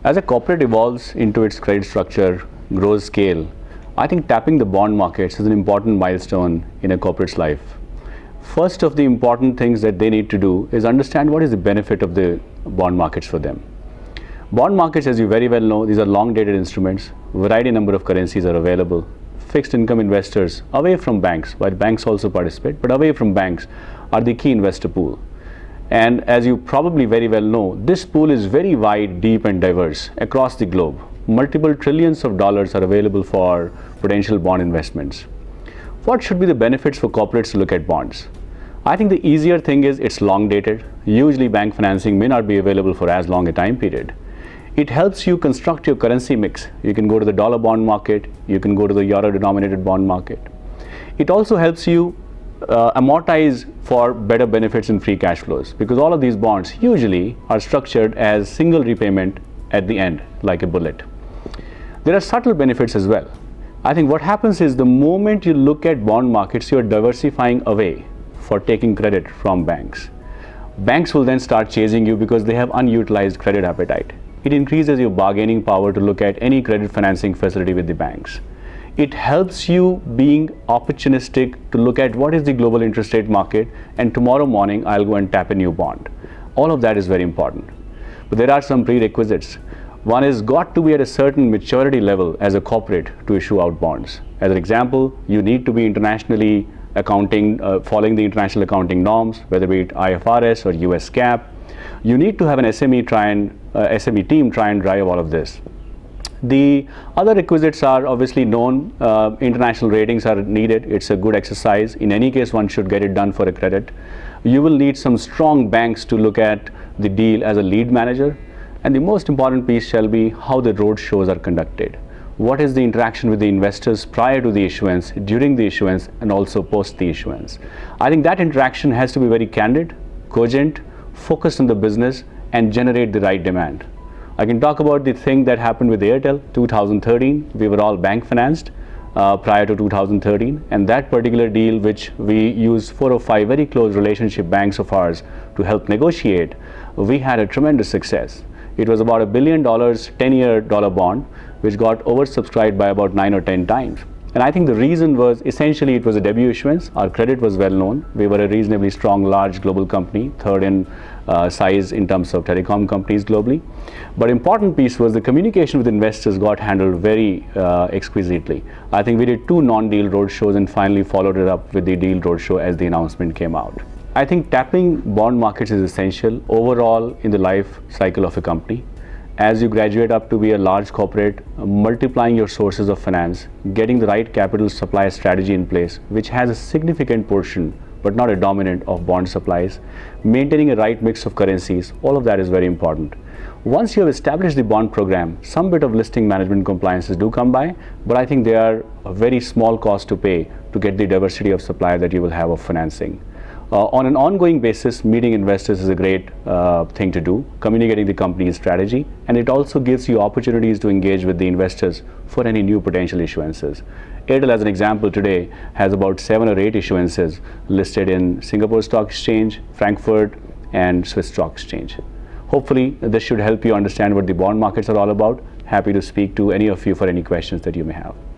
As a corporate evolves into its credit structure, grows scale, I think tapping the bond markets is an important milestone in a corporate's life. First of the important things that they need to do is understand what is the benefit of the bond markets for them. Bond markets, as you very well know, these are long-dated instruments. Variety number of currencies are available. Fixed income investors away from banks, while banks also participate, but away from banks, are the key investor pool. And as you probably very well know, this pool is very wide, deep and diverse across the globe. Multiple trillions of dollars are available for potential bond investments. What should be the benefits for corporates to look at bonds? I think the easier thing is it's long dated. Usually bank financing may not be available for as long a time period. It helps you construct your currency mix. You can go to the dollar bond market, you can go to the euro denominated bond market. It also helps you amortize for better benefits in free cash flows, because all of these bonds usually are structured as single repayment at the end, like a bullet. There are subtle benefits as well. I think what happens is the moment you look at bond markets, you're diversifying away for taking credit from banks. Banks will then start chasing you because they have unutilized credit appetite. It increases your bargaining power to look at any credit financing facility with the banks. It helps you being opportunistic to look at what is the global interest rate market, and tomorrow morning I'll go and tap a new bond. All of that is very important. But there are some prerequisites. One is got to be at a certain maturity level as a corporate to issue out bonds. As an example, you need to be internationally accounting, following the international accounting norms, whether be it IFRS or US GAAP. You need to have an SME team try and drive all of this. The other requisites are obviously known. International ratings are needed. It's a good exercise. In any case, one should get it done for a credit. You will need some strong banks to look at the deal as a lead manager. And the most important piece shall be how the road shows are conducted. What is the interaction with the investors prior to the issuance, during the issuance, and also post the issuance? I think that interaction has to be very candid, cogent, focused on the business, and generate the right demand. I can talk about the thing that happened with Airtel 2013. We were all bank financed prior to 2013, and that particular deal, which we used 4 or 5 very close relationship banks of ours to help negotiate, we had a tremendous success. It was about $1 billion 10-year dollar bond, which got oversubscribed by about 9 or 10 times. And I think the reason was essentially it was a debut issuance. Our credit was well known. We were a reasonably strong, large global company, third in size in terms of telecom companies globally. But important piece was the communication with investors got handled very exquisitely. I think we did 2 non-deal roadshows and finally followed it up with the deal roadshow as the announcement came out. I think tapping bond markets is essential overall in the life cycle of a company. As you graduate up to be a large corporate, multiplying your sources of finance, getting the right capital supply strategy in place, which has a significant portion, but not a dominant, of bond supplies, maintaining a right mix of currencies, all of that is very important. Once you have established the bond program, some bit of listing management compliances do come by, but I think they are a very small cost to pay to get the diversity of supply that you will have of financing. On an ongoing basis, meeting investors is a great thing to do, communicating the company's strategy, and it also gives you opportunities to engage with the investors for any new potential issuances. Airtel, as an example, today has about 7 or 8 issuances listed in Singapore Stock Exchange, Frankfurt, and Swiss Stock Exchange. Hopefully, this should help you understand what the bond markets are all about. Happy to speak to any of you for any questions that you may have.